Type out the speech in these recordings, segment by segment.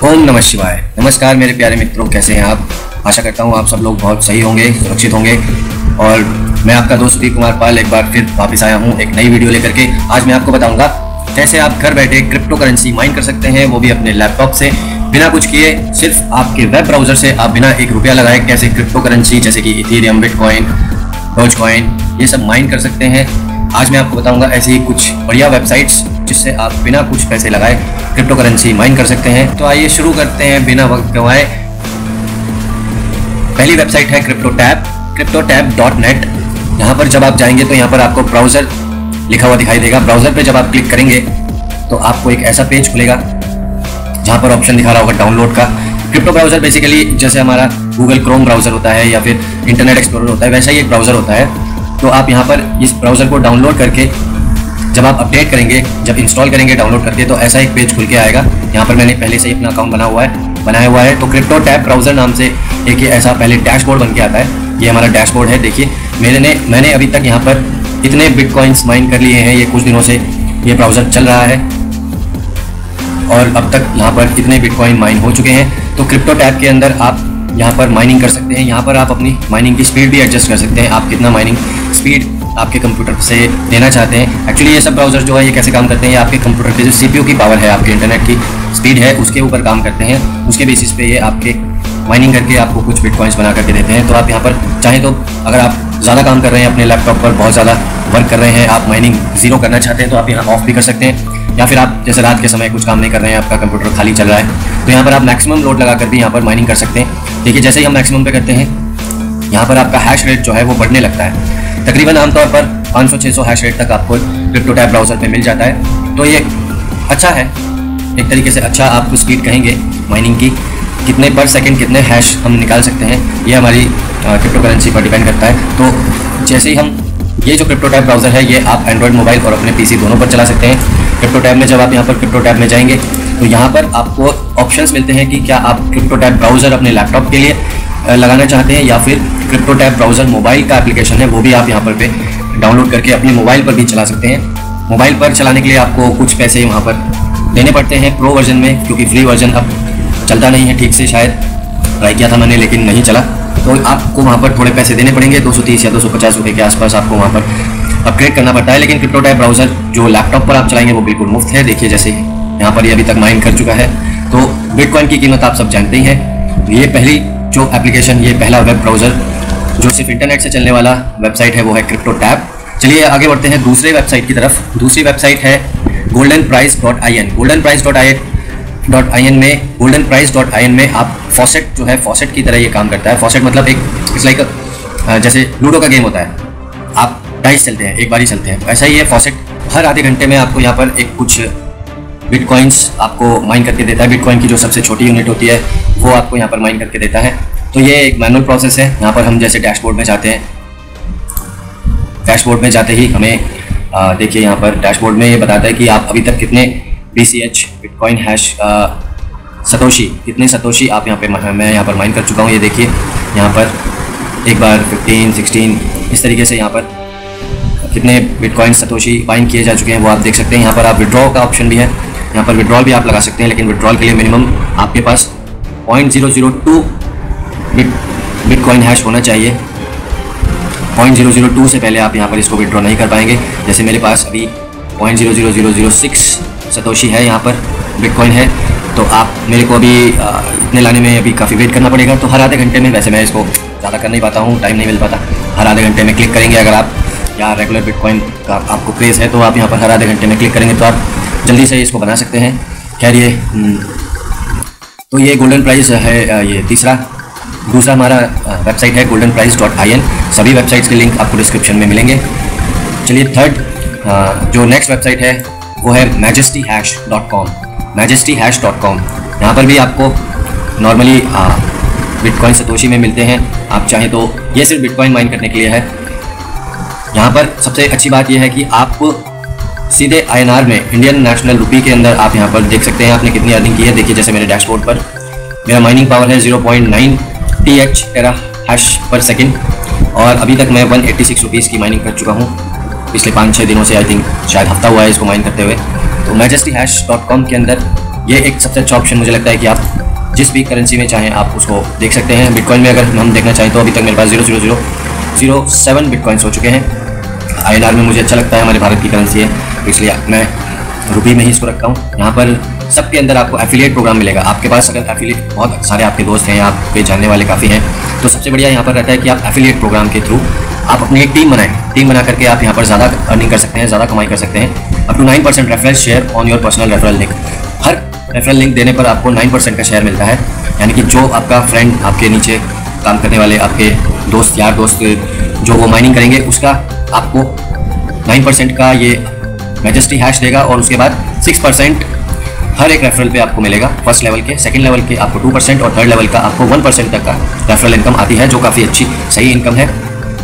ओम नमः शिवाय। नमस्कार मेरे प्यारे मित्रों, कैसे हैं आप? आशा करता हूँ आप सब लोग बहुत सही होंगे, सुरक्षित होंगे। और मैं आपका दोस्त वी कुमार पाल एक बार फिर वापस आया हूँ एक नई वीडियो लेकर के। आज मैं आपको बताऊंगा कैसे आप घर बैठे क्रिप्टो करेंसी माइन कर सकते हैं, वो भी अपने लैपटॉप से बिना कुछ किए। सिर्फ आपके वेब ब्राउजर से आप बिना ₹1 लगाए कैसे क्रिप्टो करेंसी जैसे कि इथेरियम, बिटकॉइन, डोजकॉइन ये सब माइन कर सकते हैं। आज मैं आपको बताऊंगा ऐसी ही कुछ बढ़िया वेबसाइट्स जिससे आप बिना कुछ पैसे लगाए क्रिप्टो करेंसी माइन कर सकते हैं। तो आइए शुरू करते हैं बिना वक्त गंवाए। पहली वेबसाइट है CryptoTab.net। यहाँ पर जब आप जाएंगे तो यहाँ पर आपको ब्राउज़र लिखा हुआ दिखाई देगा। ब्राउज़र पे जब आप क्लिक करेंगे तो आपको एक ऐसा पेज खुलेगा जहाँ पर ऑप्शन दिखा रहा होगा डाउनलोड का। क्रिप्टो ब्राउज़र बेसिकली जैसे हमारा गूगल क्रोम ब्राउज़र होता है या फिर इंटरनेट एक्सप्लोरर होता है, वैसा ही एक ब्राउज़र होता है। तो आप यहाँ पर इस ब्राउज़र को डाउनलोड करके जब आप अपडेट करेंगे, जब इंस्टॉल करेंगे डाउनलोड करके, तो ऐसा एक पेज खुल के आएगा। यहाँ पर मैंने पहले से ही अपना अकाउंट बनाया हुआ है। तो CryptoTab ब्राउज़र नाम से एक ये ऐसा पहले डैशबोर्ड बन के आता है। ये हमारा डैशबोर्ड है। देखिए मैंने अभी तक यहाँ पर इतने बिटकॉइंस माइन कर लिए हैं। ये कुछ दिनों से ये ब्राउज़र चल रहा है और अब तक यहाँ पर इतने बिटकॉइन माइन हो चुके हैं। तो CryptoTab के अंदर आप यहाँ पर माइनिंग कर सकते हैं। यहाँ पर आप अपनी माइनिंग की स्पीड भी एडजस्ट कर सकते हैं। आप कितना माइनिंग स्पीड आपके कंप्यूटर से लेना चाहते हैं। एक्चुअली ये सब ब्राउज़र जो है ये कैसे काम करते हैं, ये आपके कंप्यूटर की जो CPU की पावर है, आपके इंटरनेट की स्पीड है, उसके ऊपर काम करते हैं। उसके बेसिस पे ये आपके माइनिंग करके आपको कुछ बिटकॉइंस बना करके देते हैं। तो आप यहाँ पर चाहें तो अगर आप ज़्यादा काम कर रहे हैं अपने लैपटॉप पर, बहुत ज़्यादा वर्क कर रहे हैं, आप माइनिंग ज़ीरो करना चाहते हैं तो आप यहाँ ऑफ भी कर सकते हैं। या फिर आप जैसे रात के समय कुछ काम नहीं कर रहे हैं, आपका कंप्यूटर खाली चल रहा है, तो यहाँ पर आप मैक्सिमम लोड लगा कर भी यहाँ पर माइनिंग कर सकते हैं। देखिए जैसे ही हम मैक्सिमम पे करते हैं यहाँ पर आपका हैश रेट जो है वो बढ़ने लगता है। तकरीबन आमतौर पर 500-600 हैश रेट तक आपको CryptoTab ब्राउज़र पे मिल जाता है। तो ये अच्छा है, एक तरीके से अच्छा आप स्पीड कहेंगे माइनिंग की। कितने पर सेकंड कितने हैश हम निकाल सकते हैं ये हमारी क्रिप्टो करेंसी पर डिपेंड करता है। तो जैसे ही हम ये जो CryptoTab ब्राउज़र है ये आप एंड्रॉयड मोबाइल और अपने PC दोनों पर चला सकते हैं। CryptoTab में जब आप यहाँ पर CryptoTab में जाएंगे तो यहाँ पर आपको ऑप्शंस मिलते हैं कि क्या आप CryptoTab ब्राउज़र अपने लैपटॉप के लिए लगाना चाहते हैं या फिर CryptoTab ब्राउज़र मोबाइल का एप्लीकेशन है वो भी आप यहाँ पर पे डाउनलोड करके अपने मोबाइल पर भी चला सकते हैं। मोबाइल पर चलाने के लिए आपको कुछ पैसे वहाँ पर देने पड़ते हैं प्रो वर्जन में, क्योंकि फ्री वर्जन अब चलता नहीं है ठीक से। शायद ट्राई किया था मैंने लेकिन नहीं चला, तो आपको वहाँ पर थोड़े पैसे देने पड़ेंगे। 230 या 250 रुपये के आसपास आपको वहाँ पर अपग्रेड करना पड़ता है। लेकिन CryptoTab ब्राउज़र जो लैपटॉप पर आप चलाएंगे वो बिल्कुल मुफ्त है। देखिए जैसे यहाँ पर ये अभी तक माइन कर चुका है। तो बिटकॉइन की कीमत आप सब जानते ही हैं। ये पहली जो एप्लीकेशन, ये पहला वेब ब्राउज़र जो सिर्फ इंटरनेट से चलने वाला वेबसाइट है वो है CryptoTab। चलिए आगे बढ़ते हैं दूसरे वेबसाइट की तरफ। दूसरी वेबसाइट है goldenprice.in। goldenprice.in में आप फॉसेट जो है, फॉसेट की तरह ये काम करता है। फॉसेट मतलब एक इट्स लाइक जैसे लूडो का गेम होता है, आप डाइस चलते हैं, एक बारी चलते हैं, ऐसा ही है फॉसेट। हर आधे घंटे में आपको यहाँ पर एक कुछ बिटकॉइंस आपको माइन करके देता है। बिटकॉइन की जो सबसे छोटी यूनिट होती है वो आपको यहाँ पर माइन करके देता है। तो ये एक मैनुअल प्रोसेस है। यहाँ पर हम जैसे डैशबोर्ड में जाते हैं, डैशबोर्ड में जाते ही हमें देखिए यहाँ पर डैशबोर्ड में ये बताता है कि आप अभी तक कितने BCH बिटकॉइन हैश सतोशी, कितने सतोशी आप यहाँ पे, मैं यहाँ पर माइन कर चुका हूँ। ये देखिए यहाँ पर एक बार 15, 16 इस तरीके से यहाँ पर कितने बिटकॉइन सतोशी माइन किए जा चुके हैं वो आप देख सकते हैं। यहाँ पर आप विड्रॉ का ऑप्शन भी है, यहाँ पर विड्रॉल भी आप लगा सकते हैं। लेकिन विड्रॉल के लिए मिनिमम आपके पास 0.002 बिटकॉइन हैश होना चाहिए। 0.002 से पहले आप यहाँ पर इसको विड्रॉ नहीं कर पाएंगे। जैसे मेरे पास अभी 0.00006 सतोशी है, यहाँ पर बिटकॉइन है। तो आप मेरे को अभी इतने लाने में अभी काफ़ी वेट करना पड़ेगा। तो हर आधे घंटे में, वैसे मैं इसको ज़्यादा कर नहीं पाता हूँ, टाइम नहीं मिल पाता, हर आधे घंटे में क्लिक करेंगे। अगर आप या रेगुलर बिटकॉइन का आपको क्रेज़ है तो आप यहाँ पर हर आधे घंटे में क्लिक करेंगे तो आप जल्दी से इसको बना सकते हैं। खैर ये तो ये गोल्डन प्राइस है। ये दूसरा हमारा वेबसाइट है goldenprice.in। सभी वेबसाइट्स के लिंक आपको डिस्क्रिप्शन में मिलेंगे। चलिए थर्ड जो नेक्स्ट वेबसाइट है वो है majestyhash.com। majestyhash.com यहाँ पर भी आपको नॉर्मली बिटकॉइन सतोशी में मिलते हैं। आप चाहें तो ये सिर्फ बिटकॉइन माइन करने के लिए है। यहाँ पर सबसे अच्छी बात यह है कि आप सीधे INR में, इंडियन नेशनल रुपी के अंदर आप यहाँ पर देख सकते हैं आपने कितनी अर्निंग की है। देखिए जैसे मेरे डैशबोर्ड पर मेरा माइनिंग पावर है 0.9 TH tera hash per second और अभी तक मैं 186 रुपीज़ की माइनिंग कर चुका हूँ पिछले 5-6 दिनों से। आई थिंक शायद हफ्ता हुआ है इसको माइन करते हुए। तो majestyhash.com के अंदर ये एक सबसे अच्छा ऑप्शन मुझे लगता है कि आप जिस भी करेंसी में चाहें आप उसको देख सकते हैं। बिटकॉइन में अगर हम देखना चाहें तो अभी तक मेरे पास 0.0007 बिटकॉइंस हो चुके हैं। INR में मुझे अच्छा लगता है, हमारे भारत की करेंसी है, तो इसलिए मैं रुपये में ही इसको रखता हूँ। यहाँ पर सबके अंदर आपको एफिलिएट प्रोग्राम मिलेगा। आपके पास अगर एफिलिएट बहुत सारे आपके दोस्त हैं या आपके जानने वाले काफ़ी हैं, तो सबसे बढ़िया यहाँ पर रहता है कि आप एफिलिएट प्रोग्राम के थ्रू आप अपनी एक टीम बनाएं। टीम बना करके आप यहाँ पर ज़्यादा अर्निंग कर सकते हैं, ज़्यादा कमाई कर सकते हैं। Up to 9% referral share on your personal referral link. हर रेफरल लिंक देने पर आपको 9% का शेयर मिलता है, यानी कि जो आपका फ्रेंड, आपके नीचे काम करने वाले आपके दोस्त, यार दोस्त जो वो माइनिंग करेंगे, उसका आपको 9% का ये मैजेस्टी हैश देगा और उसके बाद 6% हर एक रेफरल पे आपको मिलेगा। फर्स्ट लेवल के, सेकंड लेवल के आपको 2% और थर्ड लेवल का आपको 1% तक का रेफरल इनकम आती है, जो काफ़ी अच्छी सही इनकम है।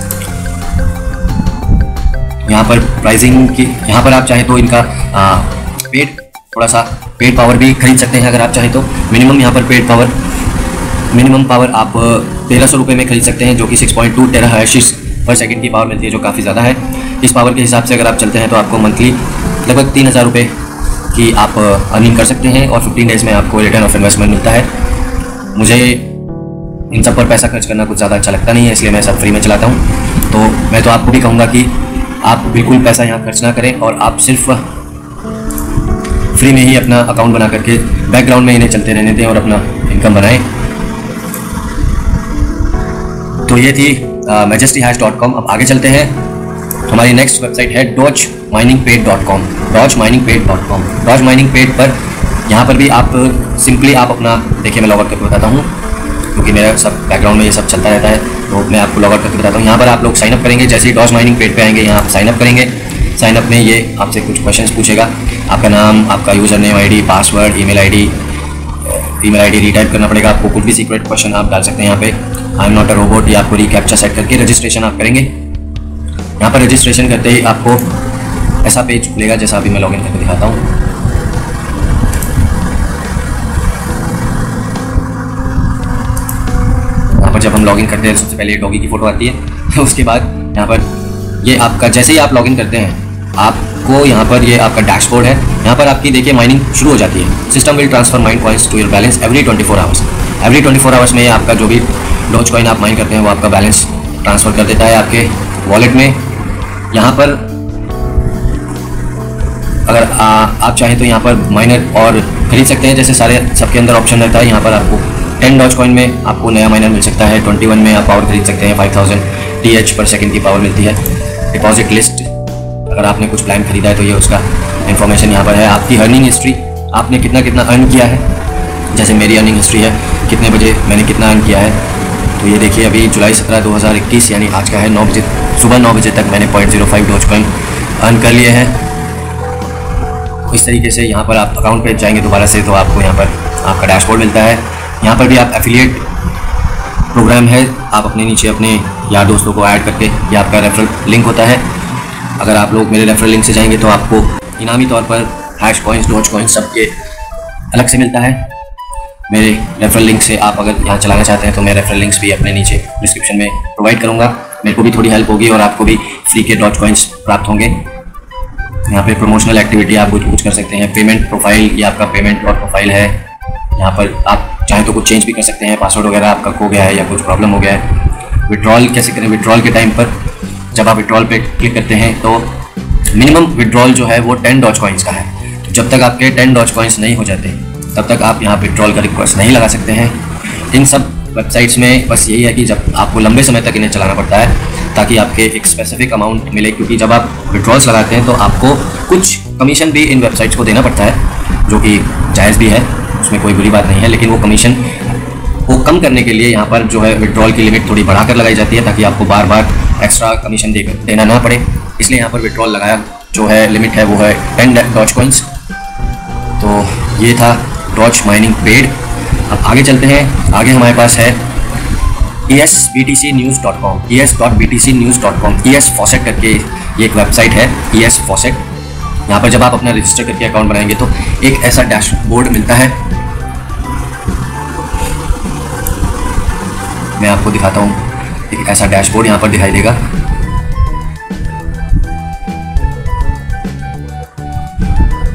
यहाँ पर प्राइसिंग की, यहाँ पर आप चाहें तो इनका पेड, थोड़ा सा पेड पावर भी खरीद सकते हैं अगर आप चाहें तो। मिनिमम यहाँ पर पेड पावर, मिनिमम पावर आप 1300 रुपये में खरीद सकते हैं, जो कि 6.2 टेरा हैशेस पर सेकंड की पावर मिलती है, जो काफ़ी ज़्यादा है। इस पावर के हिसाब से अगर आप चलते हैं तो आपको मंथली लगभग 3000 रुपये की आप अर्निंग कर सकते हैं और 15 डेज़ में आपको रिटर्न ऑफ इन्वेस्टमेंट मिलता है। मुझे इन सब पर पैसा खर्च करना कुछ ज़्यादा अच्छा लगता नहीं है, इसलिए मैं सब फ्री में चलाता हूँ। तो मैं तो आपको भी कहूँगा कि आप बिल्कुल पैसा यहाँ खर्च ना करें और आप सिर्फ फ्री में ही अपना अकाउंट बना करके बैकग्राउंड में इन्हें चलते रहने दें और अपना इनकम बनाएं। तो ये थी majestyhash.com। अब आगे चलते हैं। हमारी नेक्स्ट वेबसाइट है dodgeminingpaid.com। dodgeminingpaid.com। dodgeminingpaid पर यहाँ पर भी आप सिंपली आप अपना, देखिए मैं लॉग आउट करके बताता हूँ क्योंकि मेरा सब बैकग्राउंड में ये सब चलता रहता है, तो मैं आपको लॉग आउट करके बताता हूँ। यहाँ पर आप लोग साइनअप करेंगे। जैसे ही dodgeminingpaid पे आएंगे, यहाँ आप साइनअप करेंगे। साइनअप में ये आपसे कुछ क्वेश्चंस पूछेगा, आपका नाम, आपका user name, ID, password, email ID retype करना पड़ेगा आपको। कुछ भी सीक्रेट क्वेश्चन आप डाल सकते हैं यहाँ पे। I am not a robot, या आपको रिकैप्चा सेट करके रजिस्ट्रेशन आप करेंगे। यहाँ पर रजिस्ट्रेशन करते ही आपको ऐसा पेज खुलेगा, जैसा अभी मैं लॉगिन करके दिखाता हूँ। यहाँ पर जब हम लॉगिन करते हैं सबसे पहले डॉगी की फ़ोटो आती है। उसके बाद यहाँ पर ये आपका, जैसे ही आप लॉगिन करते हैं आपको यहाँ पर ये आपका डैशबोर्ड है। यहाँ पर आपकी देखिए माइनिंग शुरू हो जाती है। System will transfer mine coins to your balance every 24 hours. Every 24 hours में आपका जो भी डॉज कॉइन आप माइन करते हैं वो आपका बैलेंस ट्रांसफ़र कर देता है आपके वॉलेट में। यहाँ पर अगर आप चाहें तो यहाँ पर माइनर और खरीद सकते हैं, जैसे सारे सबके अंदर ऑप्शन रहता है। यहाँ पर आपको 10 डॉज कॉइन में आपको नया माइनर मिल सकता है। 21 में आप पावर खरीद सकते हैं, 5000 TH पर सेकेंड की पावर मिलती है। डिपॉजिट लिस्ट, अगर आपने कुछ प्लान खरीदा है तो ये उसका इन्फॉर्मेशन यहाँ पर है। आपकी अर्निंग हिस्ट्री, आपने कितना कितना अर्न किया है, जैसे मेरी अर्निंग हिस्ट्री है, कितने बजे मैंने कितना अर्न किया है। तो ये देखिए अभी जुलाई 17, 2021 यानी आज का है 9 बजे, सुबह 9 बजे तक मैंने 0.05 डॉज कॉइन अर्न कर लिए हैं। इस तरीके से यहाँ पर आप अकाउंट पे जाएंगे दोबारा से तो आपको यहाँ पर आपका डैशबोर्ड मिलता है। यहाँ पर भी आप एफिलिएट प्रोग्राम है, आप अपने नीचे अपने यार दोस्तों को ऐड करके, ये आपका रेफरल लिंक होता है। अगर आप लोग मेरे रेफरल लिंक से जाएंगे तो आपको इनामी तौर पर हैश कॉइन्स, डॉज कॉइन्स सबके अलग से मिलता है। मेरे रेफरल लिंक से आप अगर यहाँ चलाना चाहते हैं तो मैं रेफरल लिंक्स भी अपने नीचे डिस्क्रिप्शन में प्रोवाइड करूँगा। मेरे को भी थोड़ी हेल्प होगी और आपको भी फ्री के डॉज कॉइन्स प्राप्त होंगे। यहाँ पे प्रमोशनल एक्टिविटी आप कुछ कर सकते हैं। पेमेंट प्रोफाइल, ये आपका पेमेंट और प्रोफाइल है। यहाँ पर आप चाहें तो कुछ चेंज भी कर सकते हैं। पासवर्ड वगैरह आपका खो गया है या कुछ प्रॉब्लम हो गया है। विड्रॉल कैसे करें, विड्रॉल के टाइम पर जब आप विड्रॉल पे क्लिक करते हैं तो मिनिमम विड्रॉल जो है वो 10 डॉज कॉइन्स का है। तो जब तक आपके 10 डॉज कॉइन्स नहीं हो जाते तब तक आप यहाँ विड्रॉल का रिक्वेस्ट नहीं लगा सकते हैं। इन सब वेबसाइट्स में बस यही है कि जब आपको लंबे समय तक इन्हें चलाना पड़ता है ताकि आपके एक स्पेसिफिक अमाउंट मिले, क्योंकि जब आप विड्रॉल्स लगाते हैं तो आपको कुछ कमीशन भी इन वेबसाइट्स को देना पड़ता है, जो कि जायज़ भी है, उसमें कोई बुरी बात नहीं है। लेकिन वो कमीशन को कम करने के लिए यहाँ पर जो है विड्रॉल की लिमिट थोड़ी बढ़ाकर लगाई जाती है ताकि आपको बार बार एक्स्ट्रा कमीशन देना ना पड़े। इसलिए यहाँ पर विड्रॉल लगाया जो है लिमिट है वो है 10 डॉज कॉइन्स। तो ये था डॉज माइनिंग पेड। अब आगे चलते हैं। आगे हमारे पास है esbtcnews.com, es.btcnews.com। ES Faucet करके ये एक वेबसाइट है, ES Faucet। यहाँ पर जब आप अपना रजिस्टर करके अकाउंट बनाएंगे तो एक ऐसा डैशबोर्ड मिलता है। मैं आपको दिखाता हूँ, एक ऐसा डैशबोर्ड यहाँ पर दिखाई देगा।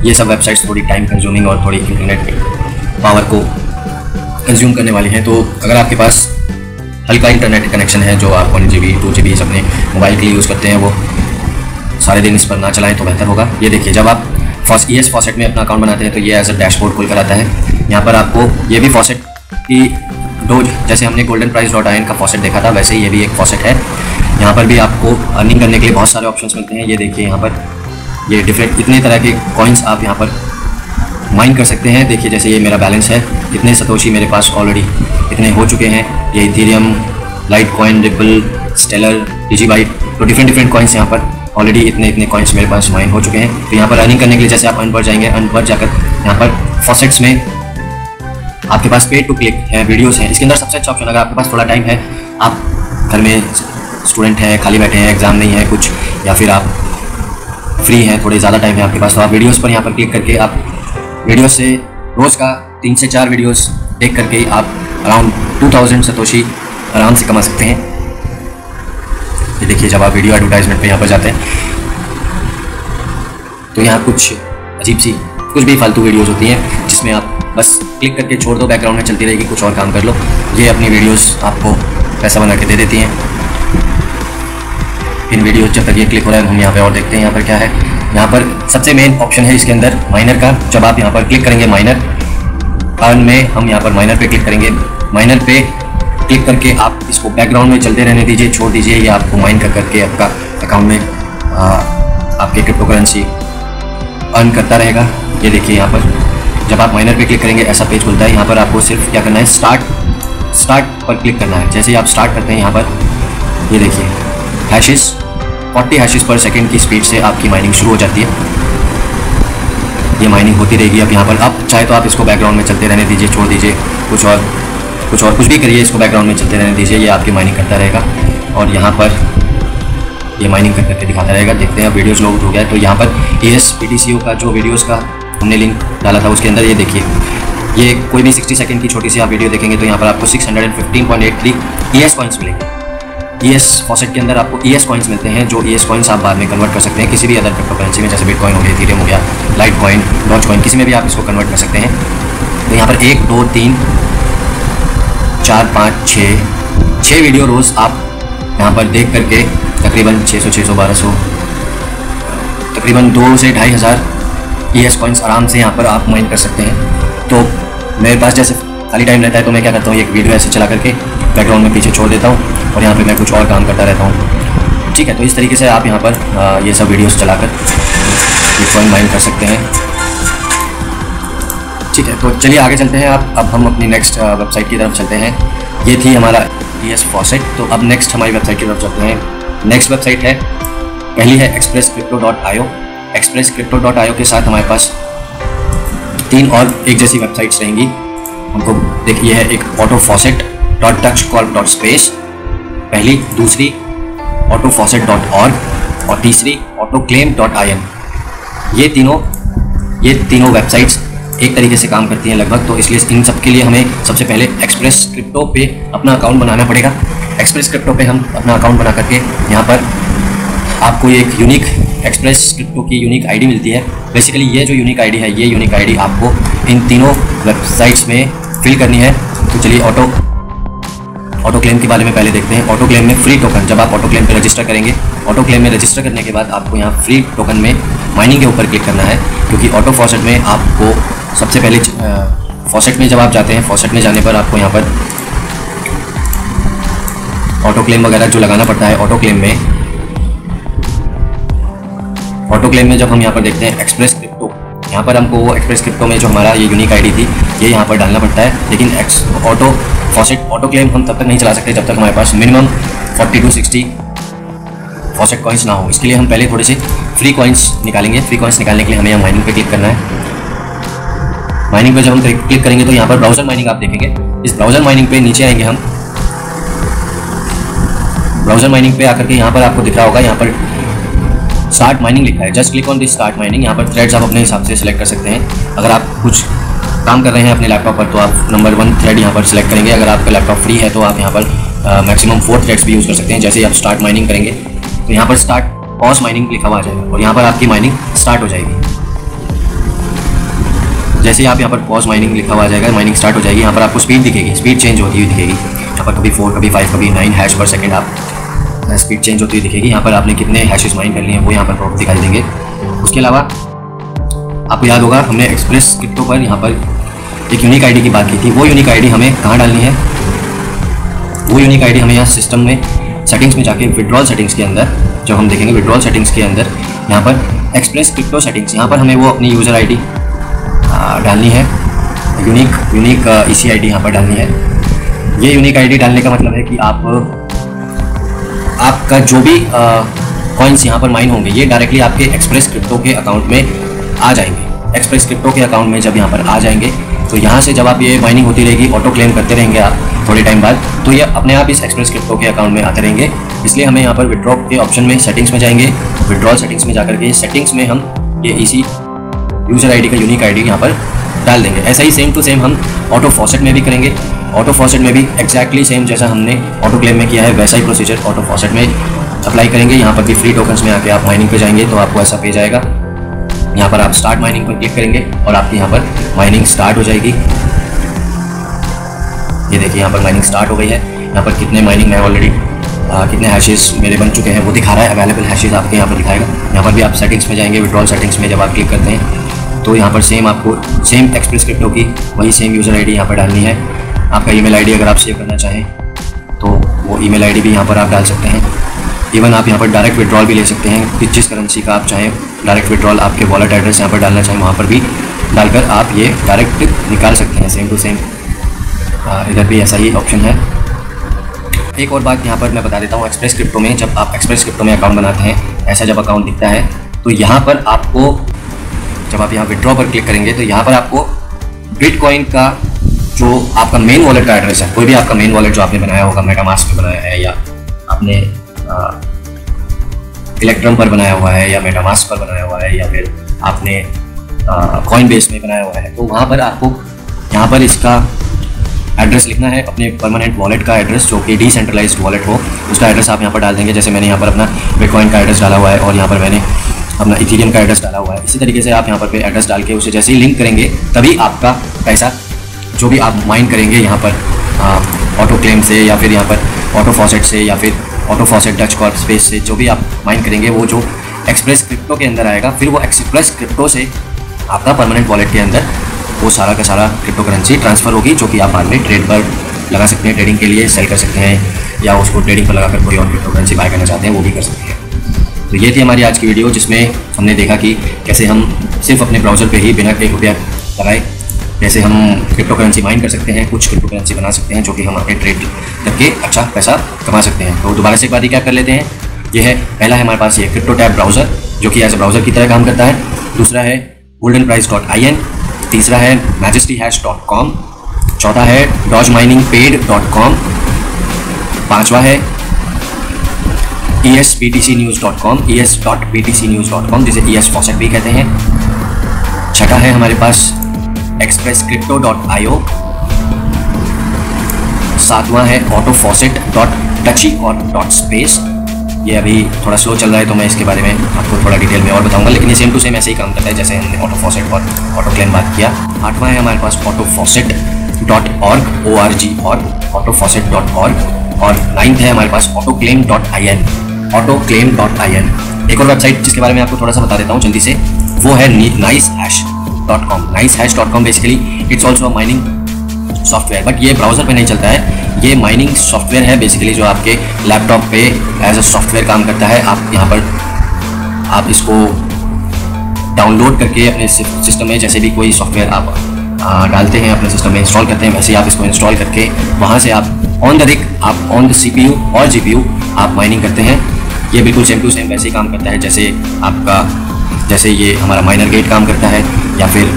ये सब वेबसाइट्स थोड़ी टाइम कंज्यूमिंग और थोड़ी इंटरनेट पावर को कंज्यूम करने वाली हैं। तो अगर आपके पास हल्का इंटरनेट कनेक्शन है, जो आप 1 GB 2 GB अपने मोबाइल के लिए यूज़ करते हैं, वो सारे दिन इस पर ना चलाएं तो बेहतर होगा। ये देखिए, जब आप ES फॉसेट में अपना अकाउंट बनाते हैं तो ये एज अ डैशबोर्ड खुल कर आता है। यहाँ पर आपको ये भी फॉसेट की डोज, जैसे हमने goldenprice.in का फॉसेट देखा था, वैसे ही ये भी एक फॉसेट है। यहाँ पर भी आपको अर्निंग करने के लिए बहुत सारे ऑप्शंस मिलते हैं। ये देखिए, यहाँ पर ये डिफरेंट इतने तरह के कॉइन्स आप यहाँ पर माइन कर सकते हैं। देखिए, जैसे ये मेरा बैलेंस है, इतने सतोशी मेरे पास ऑलरेडी इतने हो चुके हैं। ये Ethereum, Litecoin, Ripple, Stellar, DigiByte, तो डिफरेंट कॉइन्स यहाँ पर ऑलरेडी इतने कॉइन्स मेरे पास माइन हो चुके हैं। तो यहाँ पर अर्निंग करने के लिए जैसे आप अर्न पर जाएंगे, अर्न पर जाकर यहाँ पर फॉसेट्स में आपके पास पे टू क्लिक है, वीडियोस हैं। इसके अंदर सबसे अच्छा ऑप्शन, अगर आपके पास थोड़ा टाइम है, आप घर में स्टूडेंट हैं, खाली बैठे हैं, एग्जाम नहीं है कुछ, या फिर आप फ्री हैं, थोड़े ज़्यादा टाइम है आपके पास, तो आप वीडियोस पर यहाँ पर क्लिक करके आप वीडियो से रोज़ का 3 से 4 वीडियोस देख करके आप अराउंड 2000 सतोशी आराम से कमा सकते हैं। ये देखिए, जब आप वीडियो एडवर्टाइजमेंट पे यहाँ पर जाते हैं तो यहाँ कुछ अजीब सी, कुछ भी फालतू वीडियोस होती हैं जिसमें आप बस क्लिक करके छोड़ दो, बैकग्राउंड में चलती रहेगी, कुछ और काम कर लो। ये अपनी वीडियोस आपको पैसा बना के दे देती हैं। इन वीडियोस जब तक ये क्लिक हो रहा है, हम यहाँ पे और देखते हैं यहाँ पर क्या है। यहाँ पर सबसे मेन ऑप्शन है इसके अंदर माइनर का। जब आप यहाँ पर क्लिक करेंगे माइनर अर्न में, हम यहाँ पर माइनर पे क्लिक करेंगे। माइनर पे क्लिक करके आप इसको बैकग्राउंड में चलते रहने दीजिए, छोड़ दीजिए, ये आपको माइन कर करके आपका अकाउंट में आपके क्रिप्टो करेंसी अर्न करता रहेगा। ये देखिए, यहाँ पर जब आप माइनर पे क्लिक करेंगे ऐसा पेज खुलता है। यहाँ पर आपको सिर्फ क्या करना है, स्टार्ट पर क्लिक करना है। जैसे ही आप स्टार्ट करते हैं, यहाँ पर ये देखिए, हैशेस 40 हैशेस पर सेकंड की स्पीड से आपकी माइनिंग शुरू हो जाती है। ये माइनिंग होती रहेगी। अब यहाँ पर आप चाहे तो आप इसको बैकग्राउंड में चलते रहने दीजिए, छोड़ दीजिए, कुछ भी करिए, इसको बैकग्राउंड में चलते रहने दीजिए, ये आपकी माइनिंग करता रहेगा। और यहाँ पर ये माइनिंग कर करके दिखाता रहेगा। देखते हैं अब वीडियोस लोड हो गया है। तो यहाँ पर ES BTCO का जो वीडियोस का हमने लिंक डाला था, उसके अंदर ये देखिए, ये कोई भी 60 सेकंड की छोटी सी आप वीडियो देखेंगे तो यहाँ पर आपको 615.83 ES कॉइन्स मिलेंगे। ES फॉसेट के अंदर आपको ES कॉइन्स मिलते हैं, जो ES कॉइन्स आप बाद में कन्वर्ट कर सकते हैं किसी भी अदर क्रिप्टो करेंसी में, जैसे बिटकॉइन हो गया, इथेरियम हो गया, लाइटकॉइन, डॉजकॉइन, किसी में भी आप इसको कन्वर्ट कर सकते हैं। तो यहाँ पर 1 2 3 4 5 6 वीडियो रोज़ आप यहाँ पर देख करके तकरीबन 600 1200 तकरीबन 2 से 2500 ES कॉइन्स आराम से यहाँ पर आप माइन कर सकते हैं। तो मेरे पास जैसे खाली टाइम रहता है तो मैं क्या करता हूँ, एक वीडियो ऐसे चला करके बैकग्राउंड में पीछे छोड़ देता हूँ और यहाँ पे मैं कुछ और काम करता रहता हूँ। ठीक है, तो इस तरीके से आप यहाँ पर ये सब वीडियोस चलाकर बिटकॉइन माइन कर सकते हैं। ठीक है, तो चलिए आगे चलते हैं। अब हम अपनी नेक्स्ट वेबसाइट की तरफ चलते हैं। ये थी हमारा ES फॉसेट। तो अब नेक्स्ट हमारी वेबसाइट की तरफ चलते हैं। नेक्स्ट वेबसाइट है, पहली है expresscrypto.io। expresscrypto.io के साथ हमारे पास 3 और एक जैसी वेबसाइट्स रहेंगी। हमको देखिए है एक autofaucet.dutchcorp.space पहली, दूसरी autofaucet.org और तीसरी autoclaim.in। ये तीनों वेबसाइट्स एक तरीके से काम करती हैं लगभग, तो इसलिए इन सब के लिए हमें सबसे पहले एक्सप्रेस क्रिप्टो पे अपना अकाउंट बनाना पड़ेगा। एक्सप्रेस क्रिप्टो पे हम अपना अकाउंट बना करके यहाँ पर आपको एक यूनिक एक्सप्रेस क्रिप्टो की यूनिक आईडी मिलती है। बेसिकली ये जो यूनिक आईडी है, ये यूनिक आईडी आपको इन तीनों वेबसाइट्स में फिल करनी है। तो चलिए ऑटो क्लेम के बारे में पहले देखते हैं। ऑटो क्लेम में फ्री टोकन, जब आप ऑटो क्लेम पे रजिस्टर करेंगे, ऑटो क्लेम में रजिस्टर करने के बाद आपको यहाँ फ्री टोकन में माइनिंग के ऊपर क्लिक करना है, क्योंकि ऑटो फॉसेट में आपको सबसे पहले फॉसेट में जब आप जाते हैं, फॉसेट में जाने पर आपको यहाँ पर ऑटो क्लेम वगैरह जो लगाना पड़ता है। ऑटो क्लेम में जब हम यहाँ पर देखते हैं एक्सप्रेस क्रिप्टो, यहाँ पर हमको वो एक्सप्रेस क्रिप्टो में जो हमारा ये यूनिक आईडी थी ये यहाँ पर डालना पड़ता है। लेकिन ऑटो क्लेम हम तब तक नहीं चला सकते जब तक हमारे पास मिनिमम 40 to 60 फॉसेट कॉइन्स ना हो। इसके लिए हम पहले थोड़े से फ्री कॉइन्स निकालेंगे। फ्री कॉइन्स निकालने के लिए हमें यहाँ माइनिंग पे क्लिक करना है। माइनिंग पे जब हम क्लिक करेंगे तो यहाँ पर ब्राउजर माइनिंग आप देखेंगे। इस ब्राउजर माइनिंग पे नीचे आएंगे हम। ब्राउजर माइनिंग पे आकर के यहाँ पर आपको दिख रहा होगा, यहाँ पर स्टार्ट माइनिंग लिखा है। Just click on this start mining. यहाँ पर थ्रेड्स आप अपने हिसाब से सिलेक्ट कर सकते हैं। अगर आप कुछ काम कर रहे हैं अपने लैपटॉप पर तो आप नंबर 1 थ्रेड यहाँ पर सिलेक्ट करेंगे। अगर आपका लैपटॉप फ्री है तो आप यहाँ पर मैक्सिमम 4 थ्रेड्स भी यूज़ कर सकते हैं। जैसे ही आप स्टार्ट माइनिंग करेंगे तो यहाँ पर स्टार्ट पॉज माइनिंग लिखा हुआ आ जाएगा और यहाँ पर आपकी माइनिंग स्टार्ट हो जाएगी। जैसे ही आप यहाँ पर पॉज माइनिंग लिखा हुआ आ जाएगा, माइनिंग स्टार्ट हो जाएगी। यहाँ पर आपको स्पीड दिखेगी, स्पीड चेंज होती हुई दिखेगी। यहाँ पर कभी 4, कभी 5, कभी 9 हैश पर सेकेंड आप स्पीड चेंज होती हुई दिखेगी। यहाँ पर आपने कितने हैशेस माइन कर लिए हैं वो यहाँ पर दिखाई देंगे। उसके अलावा आपको याद होगा हमने एक्सप्रेस क्रिप्टो पर यहाँ पर एक यूनिक आईडी की बात की थी। वो यूनिक आईडी हमें कहाँ डालनी है? वो यूनिक आईडी हमें यहाँ सिस्टम में सेटिंग्स में जाके विड्रॉल सेटिंग्स के अंदर, जब हम देखेंगे विड्रॉल सेटिंग्स के अंदर यहाँ पर एक्सप्रेस क्रिप्टो सेटिंग्स, यहाँ पर हमें वो अपनी यूज़र आईडी डालनी है। यूनिक इसी आईडी यहाँ पर डालनी है। ये यूनिक आईडी डालने का मतलब है कि आपका जो भी कॉइन्स यहाँ पर माइन होंगे ये डायरेक्टली आपके एक्सप्रेस क्रिप्टो के अकाउंट में आ जाएंगे। एक्सप्रेस क्रिप्टो के अकाउंट में जब यहाँ पर आ जाएंगे तो यहाँ से जब आप ये माइनिंग होती रहेगी, ऑटो क्लेम करते रहेंगे आप थोड़े टाइम बाद, तो ये अपने आप इस एक्सप्रेस क्रिप्टो के अकाउंट में आते रहेंगे। इसलिए हमें यहाँ पर विड्रॉ के ऑप्शन में सेटिंग्स में जाएंगे। विड्रॉल सेटिंग्स में जाकर के सेटिंग्स में हम ये इसी यूज़र आईडी का यूनिक आईडी यहाँ पर डाल देंगे। ऐसा ही सेम टू सेम हम ऑटो फॉसेट में भी करेंगे। ऑटो फॉसेट में भी एक्जैक्टली सेम जैसा हमने ऑटो क्लेम में किया है वैसा ही प्रोसीजर ऑटो फॉसेट में अप्लाई करेंगे। यहाँ पर भी फ्री टोकन्स में आके आप माइनिंग पे जाएंगे तो आपको ऐसा पेज आएगा। यहाँ पर आप स्टार्ट माइनिंग पर क्लिक करेंगे और आपकी यहाँ पर माइनिंग स्टार्ट हो जाएगी। ये देखिए यहाँ पर माइनिंग स्टार्ट हो गई है। यहाँ पर कितने माइनिंग में ऑलरेडी कितने हैशेस मेरे बन चुके हैं वो दिखा रहा है। अवेलेबल हैशेस आपके यहाँ पर दिखाएगा। यहाँ पर भी आप सेटिंग्स में जाएंगे। विड्रॉल सेटिंग्स में जब आप क्लिक करते हैं तो यहाँ पर सेम आपको सेम एक्सप्रेस क्रिप्टो की वही सेम यूज़र आईडी यहाँ पर डालनी है। आपका ईमेल आईडी अगर आप सेव करना चाहें तो वो ईमेल आईडी भी यहाँ पर आप डाल सकते हैं। इवन आप यहाँ पर डायरेक्ट विड्रॉल भी ले सकते हैं कि जिस करेंसी का आप चाहें डायरेक्ट विड्रॉल आपके वॉलेट एड्रेस यहाँ पर डालना चाहें वहाँ पर भी डालकर आप ये डायरेक्ट निकाल सकते हैं सेम टू सेम। इधर भी ऐसा ही ऑप्शन है। एक और बात यहाँ पर मैं बता देता हूँ, एक्सप्रेस क्रिप्टो में जब आप एक्सप्रेस क्रिप्टो में अकाउंट बनाते हैं, ऐसा जब अकाउंट दिखता है तो यहाँ पर आपको जब आप यहाँ विड्रॉ पर क्लिक करेंगे तो यहाँ पर आपको बिटकॉइन का जो आपका मेन वॉलेट का एड्रेस है, कोई भी आपका मेन वॉलेट जो आपने बनाया होगा, मेटामास्क पे बनाया है या आपने इलेक्ट्रम पर बनाया हुआ है या मेटामास्क पर बनाया हुआ है या फिर आपने कॉइनबेस में बनाया हुआ है, तो वहाँ पर आपको यहाँ पर इसका एड्रेस लिखना है, अपने परमानेंट वॉलेट का एड्रेस जो कि डिसेंट्रलाइज्ड वॉलेट हो उसका एड्रेस आप यहाँ पर डाल देंगे। जैसे मैंने यहाँ पर अपना बिटकॉइन का एड्रेस डाला हुआ है और यहाँ पर मैंने अपना इथेरियम का एड्रेस डाला हुआ है। इसी तरीके से आप यहाँ पर एड्रेस डाल के उसे जैसे ही लिंक करेंगे तभी आपका पैसा जो भी आप माइन करेंगे यहाँ पर ऑटो क्लेम से या फिर यहाँ पर ऑटो फॉसेट से या फिर auto faucet dutch corp space से जो भी आप माइन करेंगे वो जो एक्सप्रेस क्रिप्टो के अंदर आएगा, फिर वो एक्सप्रेस क्रिप्टो से आपका परमानेंट वॉलेट के अंदर वो सारा का सारा क्रिप्टो करेंसी ट्रांसफ़र होगी, जो कि आप बाद में ट्रेड पर लगा सकते हैं, ट्रेडिंग के लिए सेल कर सकते हैं या उसको ट्रेडिंग पर लगाकर कोई और क्रिप्टो करेंसी बाय करना चाहते हैं वो भी कर सकते हैं। तो ये थी हमारी आज की वीडियो जिसमें हमने देखा कि कैसे हम सिर्फ अपने ब्राउज़र पे ही बिना ₹1 लगाए कैसे हम क्रिप्टो करेंसी माइन कर सकते हैं, कुछ क्रिप्टो करेंसी बना सकते हैं जो कि हम आगे ट्रेड करके अच्छा पैसा कमा सकते हैं। तो दोबारा से एक बार रिकैप कर लेते हैं। ये है पहला है हमारे पास ये क्रिप्टो टैब ब्राउज़र जो कि एज ए ब्राउज़र की तरह काम करता है। दूसरा है goldenprice.in, तीसरा है majestyhash.com, चौथा है dodgeminingpaid.com, पांचवा है esbtcnews.com, es.btcnews.com जिसे ES Faucet भी कहते हैं। छठा है हमारे पास expresscrypto.io, सातवां है autofaucet.duchy और .space। ये अभी थोड़ा स्लो चल रहा है तो मैं इसके बारे में आपको थोड़ा डिटेल में और बताऊंगा, लेकिन ये सेम टू सेम ऐसे ही काम करता है जैसे हमने ऑटो फॉसेट और ऑटो क्लेम बात किया। आठवां है हमारे पास autofaucet.org और autofaucet.org और नाइन्थ है हमारे पास autoclaim.in। एक और वेबसाइट जिसके बारे में आपको थोड़ा सा बता देता हूँ जल्दी से, वो है nicehash.com। nicehash.com basically it's also mining software, but ये ब्राउज़र पे नहीं चलता है, ये माइनिंग सॉफ्टवेयर है बेसिकली जो आपके लैपटॉप पे एज अ सॉफ्टवेयर काम करता है। आप यहाँ पर आप इसको डाउनलोड करके अपने सिस्टम में जैसे भी कोई सॉफ्टवेयर आप डालते हैं अपने सिस्टम में इंस्टॉल करते हैं, वैसे ही आप इसको इंस्टॉल करके वहाँ से आप ऑन द रिग आप ऑन द CPU और GPU आप माइनिंग करते हैं। ये बिल्कुल सेम टू सेम वैसे ही काम करता है जैसे आपका जैसे ये हमारा माइनर गेट काम करता है या फिर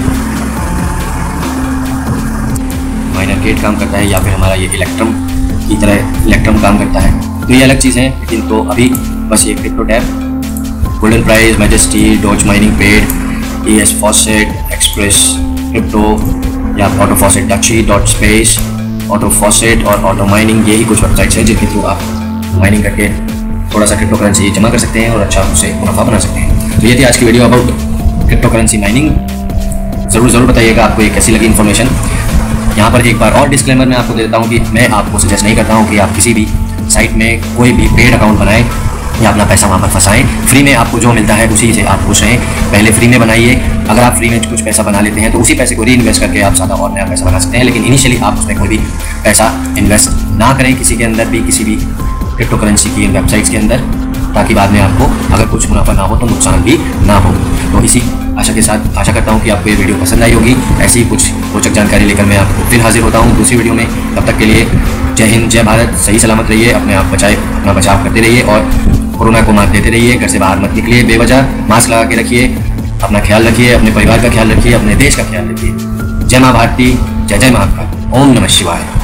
हमारा ये इलेक्ट्रम की तरह इलेक्ट्रम काम करता है। तो ये अलग चीज़ है, लेकिन तो अभी बस ये crypto tab, golden price, majesty, doge mining paid, ES Faucet, express crypto या auto faucet dutchy .space, auto faucet और ऑटो माइनिंग, यही कुछ वेबसाइट्स हैं जिनके थ्रू आप माइनिंग करके थोड़ा सा क्रिप्टो करेंसी जमा कर सकते हैं और अच्छा उससे मुनाफा बना सकते हैं। तो ये थी आज की video about crypto currency mining. ज़रूर बताइएगा आपको ये कैसी लगी इन्फॉर्मेशन। यहाँ पर एक बार और डिस्क्लेमर मैं आपको दे देता हूँ कि मैं आपको सजेस्ट नहीं करता हूँ कि आप किसी भी साइट में कोई भी पेड अकाउंट बनाएं या अपना पैसा वहाँ पर फंसाएं। फ्री में आपको जो मिलता है उसी से आप खुश रहें। पहले फ्री में बनाइए, अगर आप फ्री में कुछ पैसा बना लेते हैं तो उसी पैसे को री इन्वेस्ट करके आप ज़्यादा और नया पैसा बना सकते हैं। लेकिन इनिशियली आप उसमें कोई भी पैसा इन्वेस्ट ना करें किसी के अंदर भी, किसी भी क्रिप्टो करेंसी की वेबसाइट्स के अंदर, ताकि बाद में आपको अगर कुछ मुनाफा ना हो तो नुकसान भी ना हो। तो इसी आशा के साथ आशा करता हूँ कि आपको ये वीडियो पसंद आई होगी। ऐसी कुछ रोचक जानकारी लेकर मैं आपको फिर हाजिर होता हूँ दूसरी वीडियो में। तब तक के लिए जय हिंद, जय भारत। सही सलामत रहिए, अपने आप अपना बचाव करते रहिए और कोरोना को मात देते रहिए। घर से बाहर मत निकलिए बेवजह, मास्क लगा के रखिए, अपना ख्याल रखिए, अपने परिवार का ख्याल रखिए, अपने देश का ख्याल रखिए। जय माँ भारती, जय जय महाकाल। ओम नमः शिवाय।